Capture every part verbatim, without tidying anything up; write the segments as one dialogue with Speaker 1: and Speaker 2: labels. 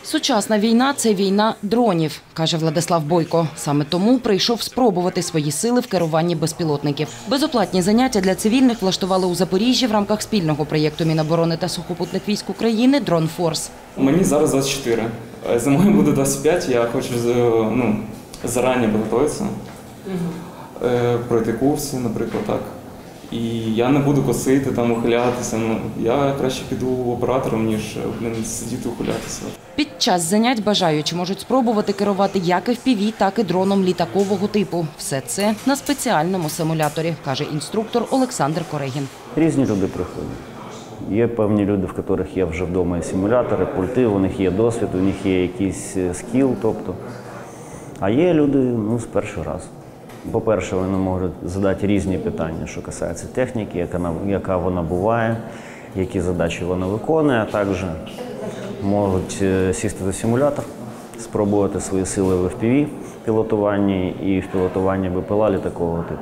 Speaker 1: Сучасна війна – це війна дронів, каже Владислав Бойко. Саме тому прийшов спробувати свої сили в керуванні безпілотників. Безоплатні заняття для цивільних влаштували у Запоріжжі в рамках спільного проєкту Міноборони та сухопутних військ України «Дрон Форс».
Speaker 2: Мені зараз двадцять чотири. Зимою буде двадцять п'ять, я хочу ну, зарані підготуватися, пройти курси, наприклад, так. І я не буду косити, там, ухилятися. Ну, я краще піду оператором, ніж блин, сидіти ухилятися.
Speaker 1: Під час занять бажаючі можуть спробувати керувати як еф пі ві, так і дроном літакового типу. Все це на спеціальному симуляторі, каже інструктор Олександр Корегін.
Speaker 3: Різні люди приходять. Є певні люди, в яких є вже вдома симулятори, пульти, у них є досвід, у них є якийсь скіл, тобто. А є люди ну, з першого разу. По-перше, вони можуть задати різні питання, що касається техніки, яка, яка вона буває, які задачі вона виконує, а також можуть сісти за симулятор, спробувати свої сили в еф пі ві пілотуванні і в пілотуванні бе пе ел а літакового типу.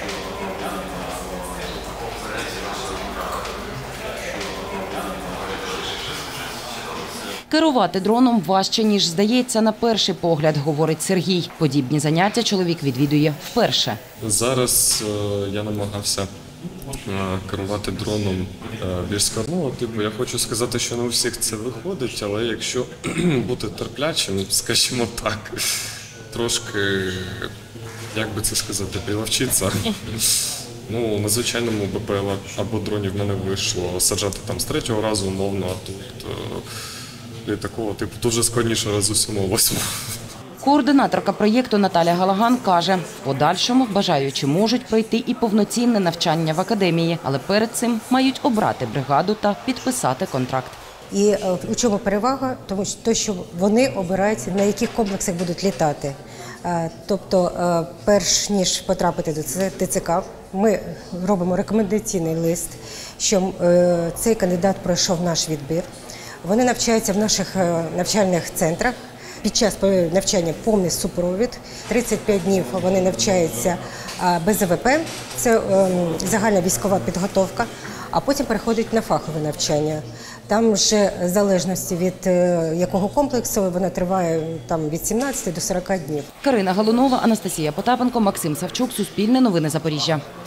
Speaker 1: Керувати дроном важче, ніж здається на перший погляд, говорить Сергій. Подібні заняття чоловік відвідує вперше.
Speaker 4: Зараз е, я намагався е, керувати дроном е, більш складно. Типу, я хочу сказати, що не у всіх це виходить, але якщо бути терплячим, скажімо так, трошки, як би це сказати, приловчитися. Ну, на звичайному бе пе ел а або дроні в мене вийшло саджати там з третього разу умовно, а тут е, такого типу дуже складніше разу сьомого, восьмого.
Speaker 1: Координаторка проєкту Наталя Галаган каже, в подальшому бажаючі можуть пройти і повноцінне навчання в академії, але перед цим мають обрати бригаду та підписати контракт.
Speaker 5: І у чому перевага? Тому що, що вони обирають, на яких комплексах будуть літати. Тобто, перш ніж потрапити до те це ка, ми робимо рекомендаційний лист, що цей кандидат пройшов наш відбір. Вони навчаються в наших навчальних центрах. Під час навчання повний супровід. тридцять п'ять днів вони навчаються без а ве пе, це загальна військова підготовка, а потім переходять на фахове навчання. Там вже в залежності від якого комплексу вона триває там, від сімнадцяти до сорока днів.
Speaker 1: Карина Галунова, Анастасія Потапенко, Максим Савчук, Суспільне новини Запоріжжя.